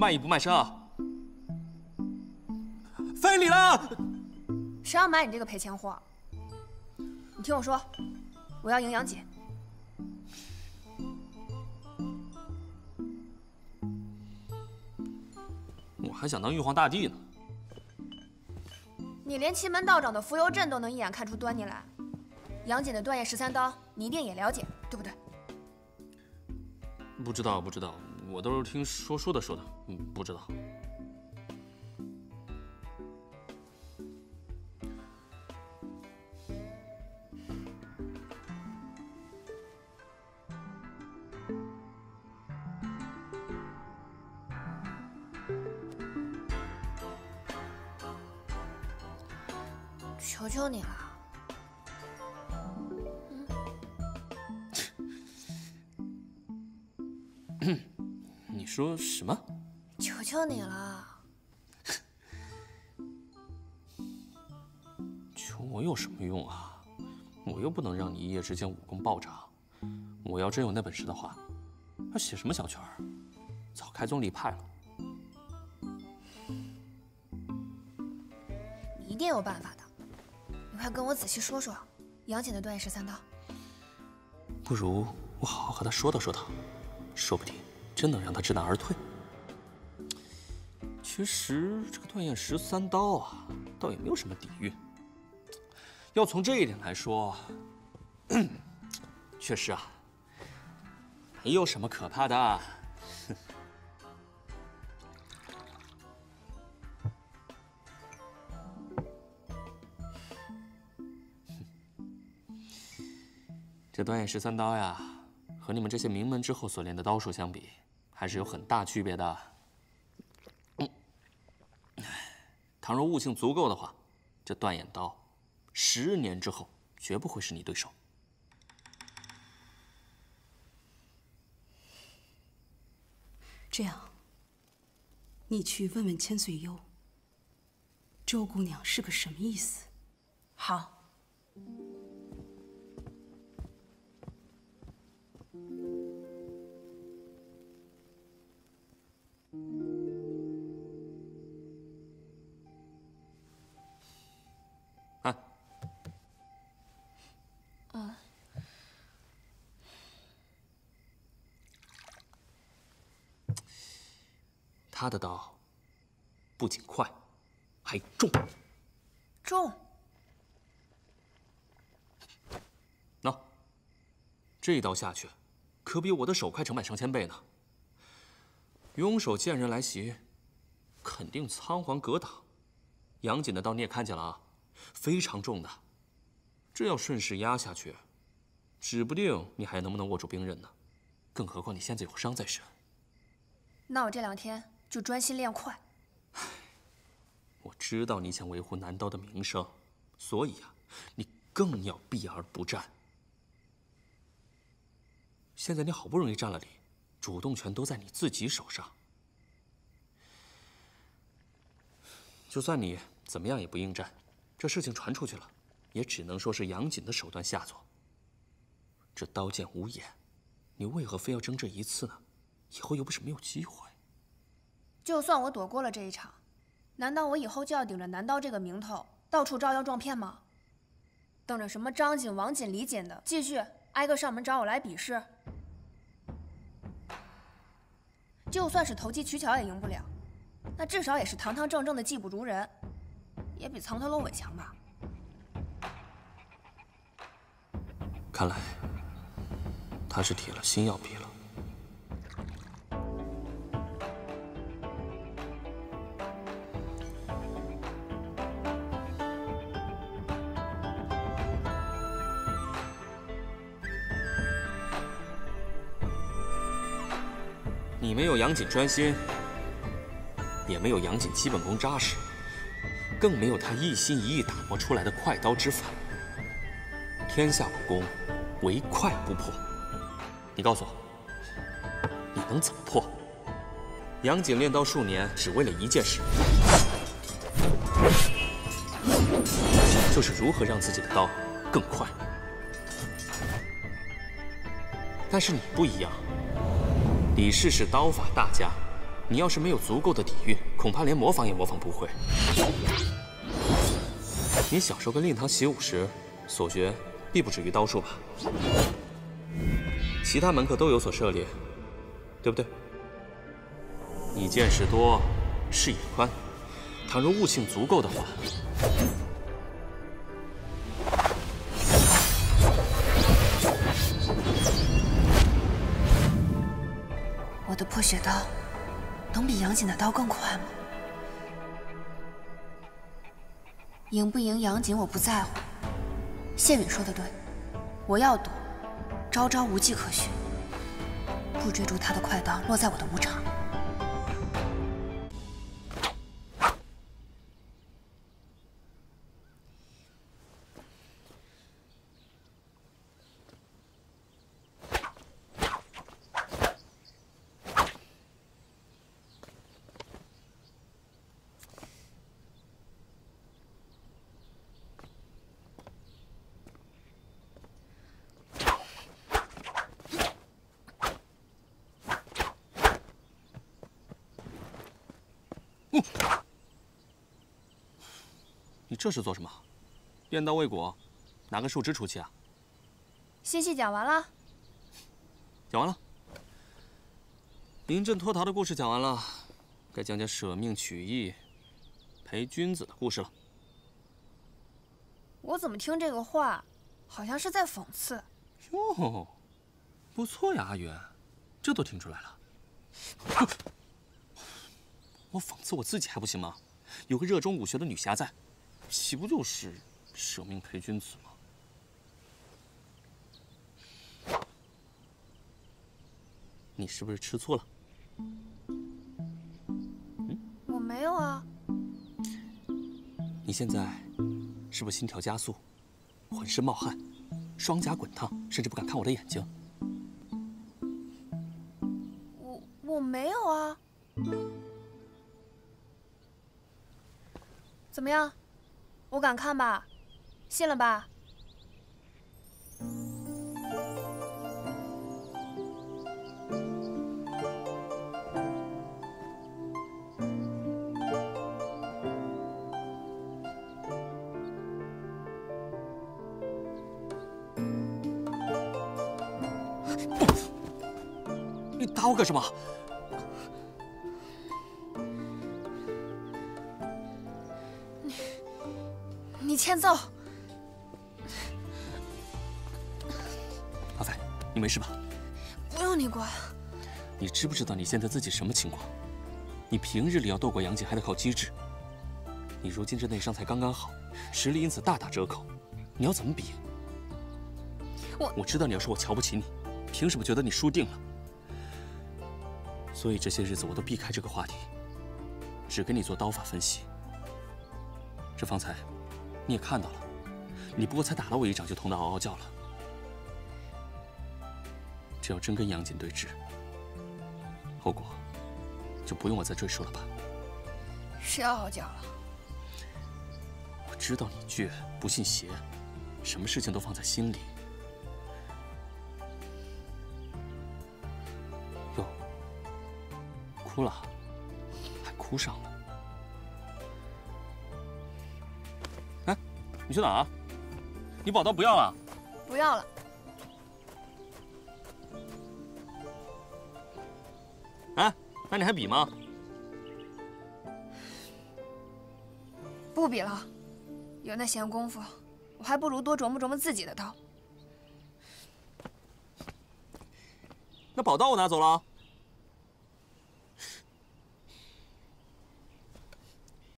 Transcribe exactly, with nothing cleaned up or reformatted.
卖艺不卖身啊！非礼了！ 谁要买你这个赔钱货？你听我说，我要赢杨锦。 我还想当玉皇大帝呢。 你连奇门道长的浮游阵都能一眼看出端倪来，杨锦的断叶十三刀，你一定也了解，对不对？ 不知道，不知道，我都是听说说的说的，嗯，不知道。 求求你了。 嗯，你说什么？ 求求你了。 求我有什么用啊？我又不能让你一夜之间武功暴涨。我要真有那本事的话，那写什么小泉儿，早开宗立派了。 你一定有办法的。你快跟我仔细说说杨戬的断叶十三刀。 不如我好好和他说道说道，说不定真能让他知难而退。其实这个断叶十三刀啊，倒也没有什么底蕴。要从这一点来说，确实啊，没有什么可怕的。这断叶十三刀呀，和你们这些名门之后所练的刀术相比，还是有很大区别的。嗯，倘若悟性足够的话，这断眼刀，十年之后绝不会是你对手。 这样，你去问问千岁幽，周姑娘是个什么意思？ 好。 哎， 嗯， 他的刀不仅快，还重。 重。 喏，这一刀下去，可比我的手快成百上千倍呢。拥手见人来袭，肯定仓皇格挡。杨戬的刀你也看见了啊，非常重的，这要顺势压下去，指不定你还能不能握住兵刃呢。更何况你现在有伤在身。 那我这两天就专心练快。 我知道你想维护南刀的名声，所以啊，你更要避而不战。现在你好不容易占了理，主动权都在你自己手上。就算你怎么样也不应战，这事情传出去了，也只能说是杨戬的手段下作。这刀剑无眼，你为何非要争这一次呢？以后又不是没有机会。 就算我躲过了这一场，难道我以后就要顶着南刀这个名头，到处招摇撞骗吗？等着什么张锦、王锦、李锦的，继续挨个上门找我来比试？就算是投机取巧也赢不了，那至少也是堂堂正正的技不如人，也比藏头露尾强吧？ 看来他是铁了心要比了。你没有杨戬专心，也没有杨戬基本功扎实，更没有他一心一意打磨出来的快刀之法。天下武功，唯快不破。你告诉我，你能怎么破？杨戬练刀数年，只为了一件事，就是如何让自己的刀更快。但是你不一样。李氏是刀法大家， 你要是没有足够的底蕴，恐怕连模仿也模仿不会。你小时候跟令堂习武时，所学必不止于刀术吧？其他门课都有所涉猎，对不对？你见识多，视野宽，倘若悟性足够的话， 我的破血刀能比杨戬的刀更快吗？赢不赢杨戬我不在乎。谢允说的对，我要躲，朝朝无迹可寻，不追逐他的快刀落在我的无常。 嗯，你这是做什么？练刀未果，拿个树枝出气啊？ 信息讲完了。 讲完了。临阵脱逃的故事讲完了，该讲讲舍命取义、陪君子的故事了。 我怎么听这个话，好像是在讽刺？ 哟，不错呀，阿元，这都听出来了。我讽刺我自己还不行吗？有个热衷武学的女侠在，岂不就是舍命陪君子吗？你是不是吃醋了？ 嗯，我没有啊。 你现在是不是心跳加速，浑身冒汗，双颊滚烫，甚至不敢看我的眼睛？ 我我没有啊。怎么样？我敢看吧？信了吧？ 你打我干什么？ 你欠揍！ 阿飞，你没事吧？ 不用你管。 你知不知道你现在自己什么情况？你平日里要斗过杨戬还得靠机智，你如今这内伤才刚刚好，实力因此大打折扣，你要怎么比？ 我我知道你要说我瞧不起你，凭什么觉得你输定了？所以这些日子我都避开这个话题，只给你做刀法分析。这方才你也看到了，你不过才打了我一掌就痛得嗷嗷叫了。只要真跟杨戬对峙，后果就不用我再赘述了吧？ 谁嗷嗷叫了？ 我知道你倔，不信邪，什么事情都放在心里。哟，哭了，还哭上了。哎，你去哪啊？你宝刀不要啊？ 不要了。 哎，那你还比吗？ 不比了，有那闲工夫，我还不如多琢磨琢磨自己的刀。 那宝刀我拿走了。